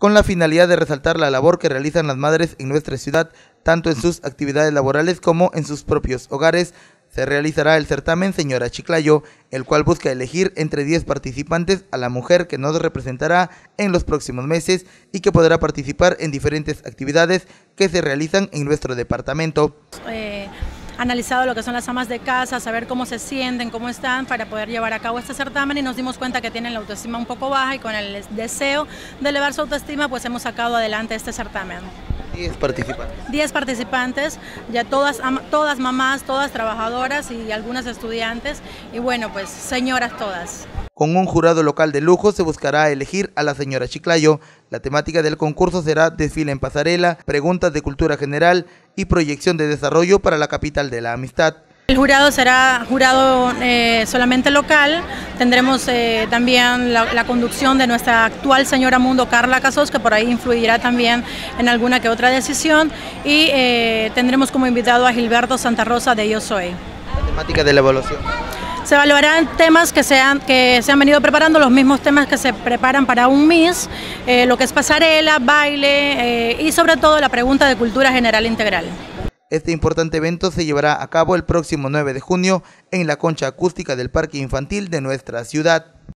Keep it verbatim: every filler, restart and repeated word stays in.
con la finalidad de resaltar la labor que realizan las madres en nuestra ciudad, tanto en sus actividades laborales como en sus propios hogares. Se realizará el certamen Señora Chiclayo, el cual busca elegir entre diez participantes a la mujer que nos representará en los próximos meses y que podrá participar en diferentes actividades que se realizan en nuestro departamento. Eh, analizado lo que son las amas de casa, saber cómo se sienten, cómo están, para poder llevar a cabo este certamen, y nos dimos cuenta que tienen la autoestima un poco baja, y con el deseo de elevar su autoestima pues hemos sacado adelante este certamen. diez participantes. diez participantes, ya todas, todas mamás, todas trabajadoras y algunas estudiantes, y bueno, pues señoras todas. Con un jurado local de lujo se buscará elegir a la señora Chiclayo. La temática del concurso será desfile en pasarela, preguntas de cultura general y proyección de desarrollo para la capital de la amistad. El jurado será jurado eh, solamente local. Tendremos eh, también la, la conducción de nuestra actual señora Mundo, Carla Casos, que por ahí influirá también en alguna que otra decisión, y eh, tendremos como invitado a Gilberto Santa Rosa de Yo Soy. La temática de la evaluación. Se evaluarán temas que se han, que se han venido preparando, los mismos temas que se preparan para un Miss, eh, lo que es pasarela, baile eh, y sobre todo la pregunta de cultura general integral. Este importante evento se llevará a cabo el próximo nueve de junio en la concha acústica del Parque Infantil de nuestra ciudad.